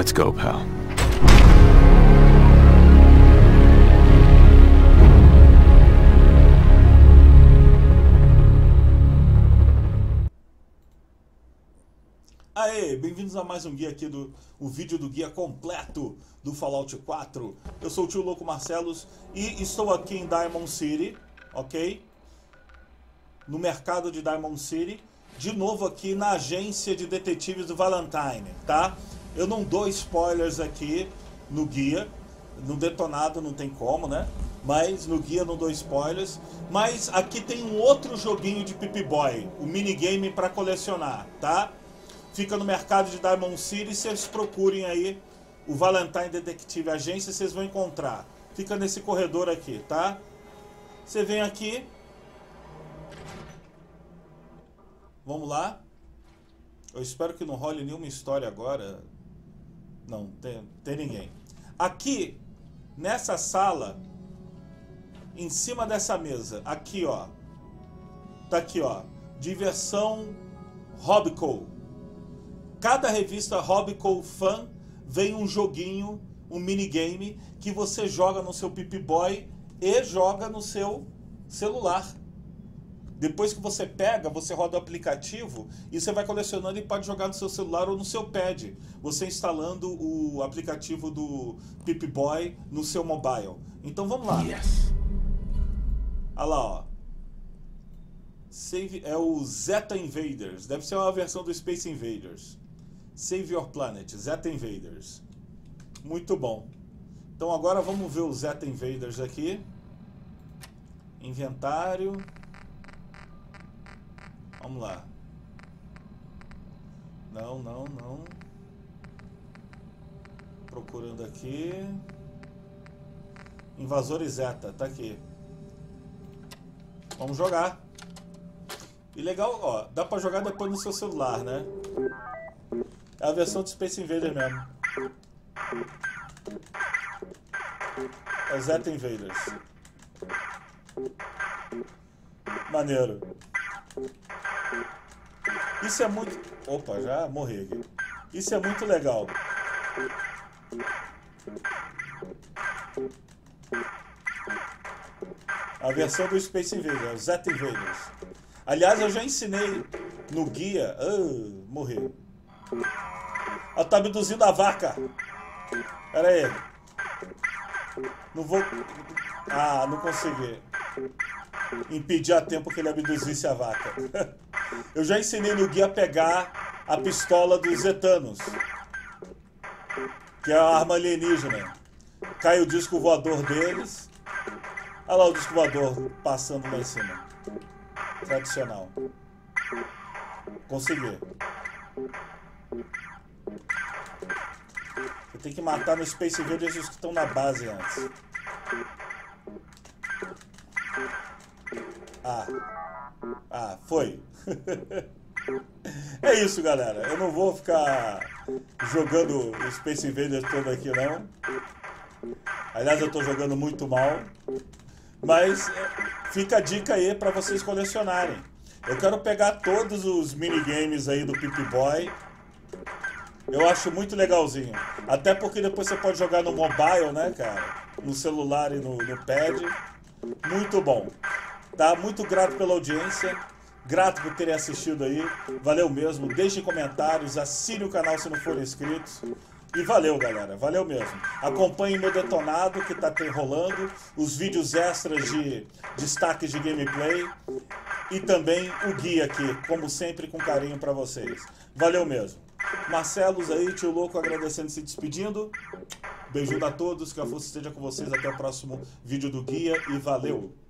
Let's go, pal. Aê, bem-vindos a mais um guia aqui o vídeo do guia completo do Fallout 4. Eu sou o tio Louco Marcelos e estou aqui em Diamond City, ok? No mercado de Diamond City, de novo aqui na agência de detetives do Valentine, tá? Eu não dou spoilers aqui no guia, no detonado não tem como, né? Mas no guia não dou spoilers. Mas aqui tem um outro joguinho de Pip-Boy, o minigame para colecionar, tá? Fica no mercado de Diamond City, se vocês procurem aí o Valentine Detective Agência, vocês vão encontrar. Fica nesse corredor aqui, tá? Você vem aqui. Vamos lá. Eu espero que não role nenhuma história agora. Não, tem ninguém. Aqui, nessa sala, em cima dessa mesa, aqui ó. Tá aqui ó. Diversão Hobbico. Cada revista Hobbico Fan vem um joguinho, um minigame que você joga no seu Pip-Boy e joga no seu celular. Depois que você pega, você roda o aplicativo e você vai colecionando e pode jogar no seu celular ou no seu pad. Você instalando o aplicativo do Pip-Boy no seu mobile. Então vamos lá. Yes. Olha lá, ó. Save, é o Zeta Invaders. Deve ser uma versão do Space Invaders. Save Your Planet, Zeta Invaders. Muito bom. Então agora vamos ver o Zeta Invaders aqui. Inventário. Vamos lá. Não. Procurando aqui. Invasores Zeta, tá aqui. Vamos jogar. E legal, ó, dá pra jogar depois no seu celular, né? É a versão de Space Invader mesmo. É o Zeta Invaders. Maneiro. Isso é muito... Opa, já morri aqui. Isso é muito legal. A versão do Space Invader, o Zeta Invaders. Aliás, eu já ensinei no guia... morri. Ela tá abduzindo a vaca. Pera aí. Não vou... Ah, não consegui impedir a tempo que ele abduzisse a vaca. Eu já ensinei no guia a pegar a pistola dos Zetanos, que é a arma alienígena. Cai o disco voador deles. Olha lá o disco voador passando lá em cima. Tradicional. Consegui. Eu tenho que matar no Space Invaders os que estão na base antes. Foi. É isso, galera. Eu não vou ficar jogando o Space Invaders todo aqui, não. Aliás, eu tô jogando muito mal. Mas fica a dica aí para vocês colecionarem. Eu quero pegar todos os minigames aí do Pip-Boy. Eu acho muito legalzinho. Até porque depois você pode jogar no mobile, né, cara? No celular e no pad. Muito bom. Tá? Muito grato pela audiência. Grato por terem assistido aí. Valeu mesmo. Deixem comentários. Assine o canal se não forem inscritos. E valeu, galera. Valeu mesmo. Acompanhem meu detonado que tá rolando. Os vídeos extras de destaques de gameplay. E também o guia aqui, como sempre, com carinho pra vocês. Valeu mesmo. Marcelos aí, tio Louco, agradecendo e se despedindo. Beijinho a todos, que a força esteja com vocês. Até o próximo vídeo do guia e valeu!